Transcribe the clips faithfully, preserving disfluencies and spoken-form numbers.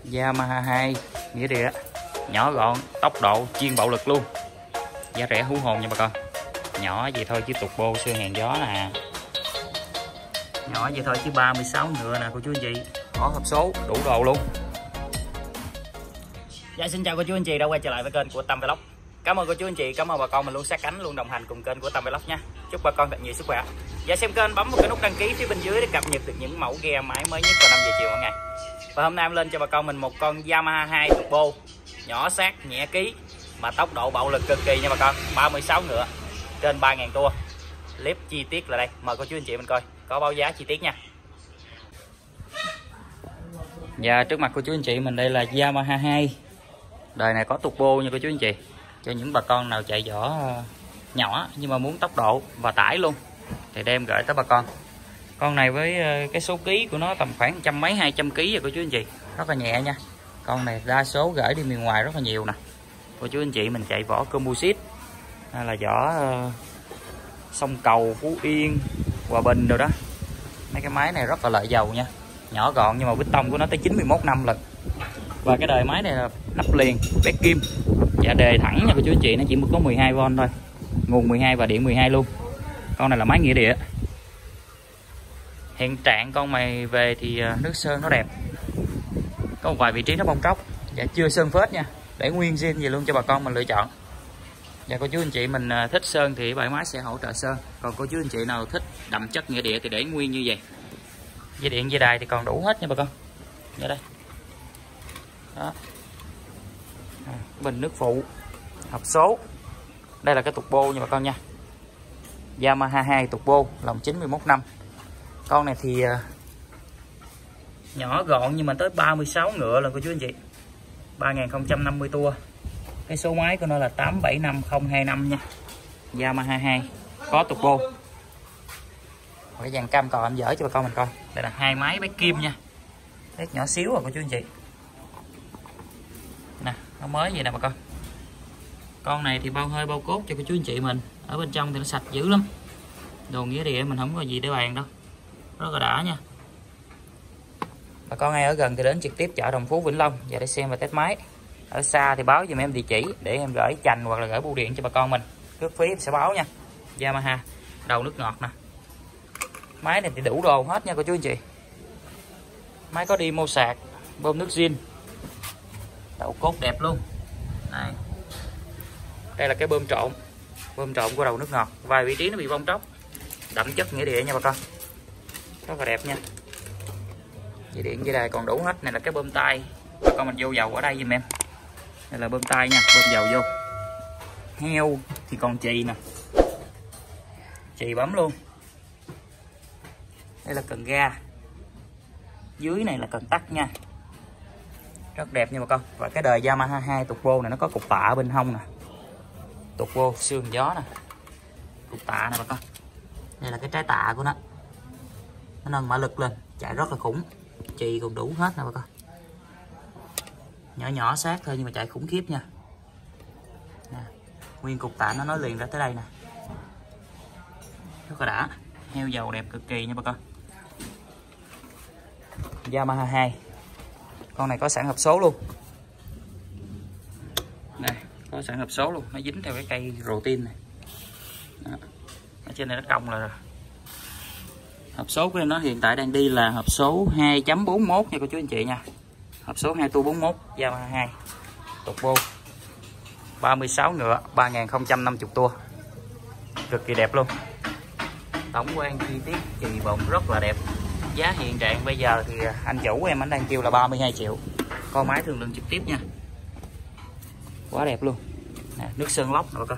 Yamaha hai nghĩa địa, nhỏ gọn, tốc độ, chuyên bạo lực luôn, giá rẻ hú hồn nha bà con. Nhỏ vậy thôi chứ turbo siêu hàn gió nè, nhỏ vậy thôi chứ ba mươi sáu ngựa nè cô chú anh chị, có hộp số đủ đồ luôn. Dạ, xin chào cô chú anh chị đã quay trở lại với kênh của Tâm Vlog. Cảm ơn cô chú anh chị, cảm ơn bà con mình luôn sát cánh, luôn đồng hành cùng kênh của Tâm Vlog nha. Chúc bà con thật nhiều sức khỏe. Và xem kênh bấm vào cái nút đăng ký phía bên dưới để cập nhật được những mẫu ghe máy mới nhất vào năm giờ chiều mỗi ngày. Và hôm nay em lên cho bà con mình một con Yamaha hai turbo, nhỏ sát, nhẹ ký mà tốc độ bạo lực cực kỳ nha bà con, ba mươi sáu ngựa, trên ba nghìn tua. Clip chi tiết là đây, mời cô chú anh chị mình coi, có báo giá chi tiết nha. Và trước mặt cô chú anh chị mình đây là Yamaha hai. Đời này có turbo nha cô chú anh chị, cho những bà con nào chạy vỏ nhỏ nhưng mà muốn tốc độ và tải luôn thì đem gửi tới bà con. Con này với cái số ký của nó tầm khoảng trăm mấy hai trăm ký rồi cô chú anh chị, rất là nhẹ nha. Con này đa số gửi đi miền ngoài rất là nhiều nè cô chú anh chị mình chạy vỏ composite hay là vỏ uh, sông Cầu, Phú Yên, Hòa Bình rồi đó. Mấy cái máy này rất là lợi dầu nha, nhỏ gọn nhưng mà bít tông của nó tới chín mươi mốt năm lần. Và cái đời máy này là nắp liền, bét kim, dạ đề thẳng nha cô chú anh chị, nó chỉ có mười hai vôn thôi, nguồn mười hai và điện mười hai luôn. Con này là máy nghĩa địa. Hiện trạng con mày về thì nước sơn nó đẹp, có một vài vị trí nó bong tróc, dạ chưa sơn phết nha, để nguyên zin gì luôn cho bà con mình lựa chọn. Và cô chú anh chị mình thích sơn thì bãi máy sẽ hỗ trợ sơn, còn cô chú anh chị nào thích đậm chất nghĩa địa thì để nguyên như vậy. Dây điện dây đài thì còn đủ hết nha bà con. Ở đây đó. À, bình nước phụ, hộp số. Đây là cái turbo nha bà con nha, Yamaha hai turbo, lòng chín mươi mốt năm. Con này thì uh, nhỏ gọn nhưng mà tới ba mươi sáu ngựa lần cô chú anh chị, ba nghìn không trăm năm mươi tua. Cái số máy của nó là tám bảy năm không hai năm nha, Yamaha hai, có turbo. Cái dàn cam cò em dở cho bà con mình coi. Đây là hai máy bét kim nha, bét nhỏ xíu rồi cô chú anh chị nè, nó mới vậy nè bà con. Con này thì bao hơi bao cốt cho cô chú anh chị mình, ở bên trong thì nó sạch dữ lắm, đồ nghĩa địa mình không có gì để bàn đâu, rất là đã nha. Bà con ai ở gần thì đến trực tiếp chợ Đồng Phú, Vĩnh Long và để xem và test máy. Ở xa thì báo giùm em địa chỉ để em gửi chành hoặc là gửi bưu điện cho bà con mình, cước phí sẽ báo nha. Yamaha đầu nước ngọt nè, máy này thì đủ đồ hết nha cô chú anh chị. Máy có đi mô sạc, bơm nước zin, đậu cốt đẹp luôn. Đây, đây là cái bơm trộn, bơm trộn của đầu nước ngọt, vài vị trí nó bị bong tróc, đậm chất nghĩa địa nha bà con, rất là đẹp nha. Dây điện dây đài còn đủ hết. Này là cái bơm tay, bà con mình vô dầu ở đây giùm em. Đây là bơm tay nha, bơm dầu vô. Heo thì còn chì nè, chì bấm luôn. Đây là cần ga, dưới này là cần tắt nha, rất đẹp nha bà con. Và cái đời Yamaha hai turbo này nó có cục tạ ở bên hông nè, turbo xương gió nè, cục tạ nè bà con. Đây là cái trái tạ của nó, nó nâng mã lực lên, chạy rất là khủng, chì còn đủ hết nè bà con. Nhỏ nhỏ sát thôi nhưng mà chạy khủng khiếp nha nè. Nguyên cục tạ nó nói liền ra tới đây nè, rất là đã, heo dầu đẹp cực kỳ nha bà con. Yamaha hai, con này có sẵn hộp số luôn, đây có sẵn hộp số luôn, nó dính theo cái cây rồ tin này đó. Ở trên này nó cong là hộp số của nó hiện tại đang đi là hộp số hai chấm bốn mốt nha cô chú anh chị nha, hộp số hai tua bốn mốt Yamaha hai turbo, ba mươi sáu ngựa, ba nghìn không trăm năm mươi tua, cực kỳ đẹp luôn. Tổng quan chi tiết chì bồng rất là đẹp. Giá hiện trạng bây giờ thì anh chủ của em anh đang kêu là ba mươi hai triệu, con máy thương lượng trực tiếp nha, quá đẹp luôn nè, nước sơn lóc rồi con,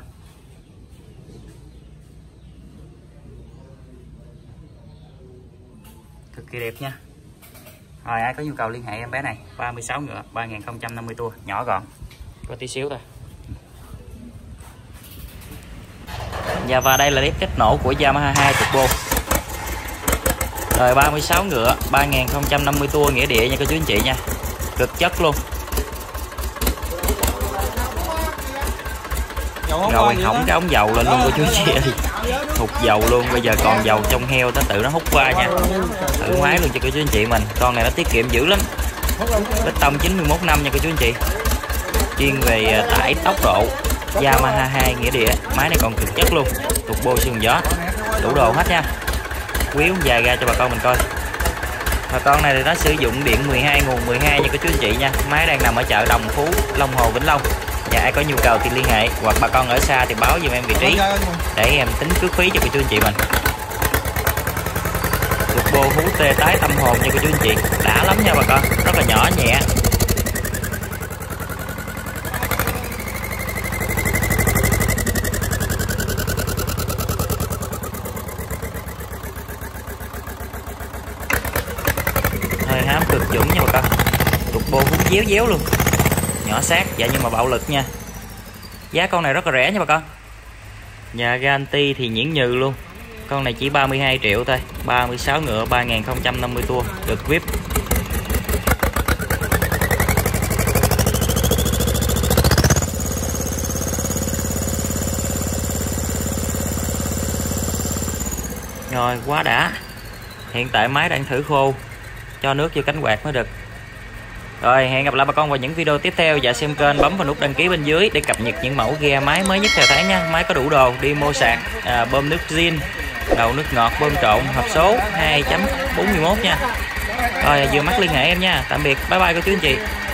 cực kỳ đẹp nha. Rồi ai có nhu cầu liên hệ em bé này, ba mươi sáu ngựa, ba nghìn không trăm năm mươi tua, nhỏ gọn, có tí xíu thôi. Và và đây là đét kết nổ của Yamaha hai turbo, đời ba mươi sáu ngựa, ba nghìn không trăm năm mươi tua nghĩa địa nha cô chú anh chị nha, cực chất luôn. Rồi hỏng cái ống dầu lên luôn cô chú anh chị ơi, hụt dầu luôn, bây giờ còn dầu trong heo nó tự nó hút qua nha. Thử máy luôn cho cô chú anh chị mình, con này nó tiết kiệm dữ lắm, Bê tông chín mươi mốt năm nha cô chú anh chị. Chuyên về tải tốc độ. Yamaha hai nghĩa địa. Máy này còn cực chất luôn. Turbo sương gió. Đủ đồ hết nha. Quýu dài ra cho bà con mình coi. Và con này thì nó sử dụng điện mười hai nguồn mười hai nha cô chú anh chị nha. Máy đang nằm ở chợ Đồng Phú, Long Hồ, Vĩnh Long. Và ai có nhu cầu thì liên hệ, hoặc bà con ở xa thì báo giùm em vị trí để em tính cước phí cho cô chú anh chị mình. Turbo hú tê tái tâm hồn nha cô chú anh chị. Đã lắm nha bà con, rất là nhỏ nhẹ. Hơi hám cực chuẩn nha bà con. Turbo hú déo déo luôn. Nhỏ sát dạ nhưng mà bạo lực nha. Giá con này rất là rẻ nha bà con. Nhà guarantee thì nhuyễn nhừ luôn. Con này chỉ ba mươi hai triệu thôi. ba mươi sáu ngựa ba nghìn không trăm năm mươi tua. Được vê i pê. Rồi quá đã. Hiện tại máy đang thử khô, cho nước vô cánh quạt mới được. Rồi hẹn gặp lại bà con vào những video tiếp theo. Và xem kênh bấm vào nút đăng ký bên dưới để cập nhật những mẫu ghe máy mới nhất theo tháng nha. Máy có đủ đồ đi mua sạc, à, bơm nước zin, đầu nước ngọt, bơm trộn, hộp số hai chấm bốn mươi mốt nha. Rồi vừa mắt liên hệ em nha. Tạm biệt, bye bye cô chú anh chị.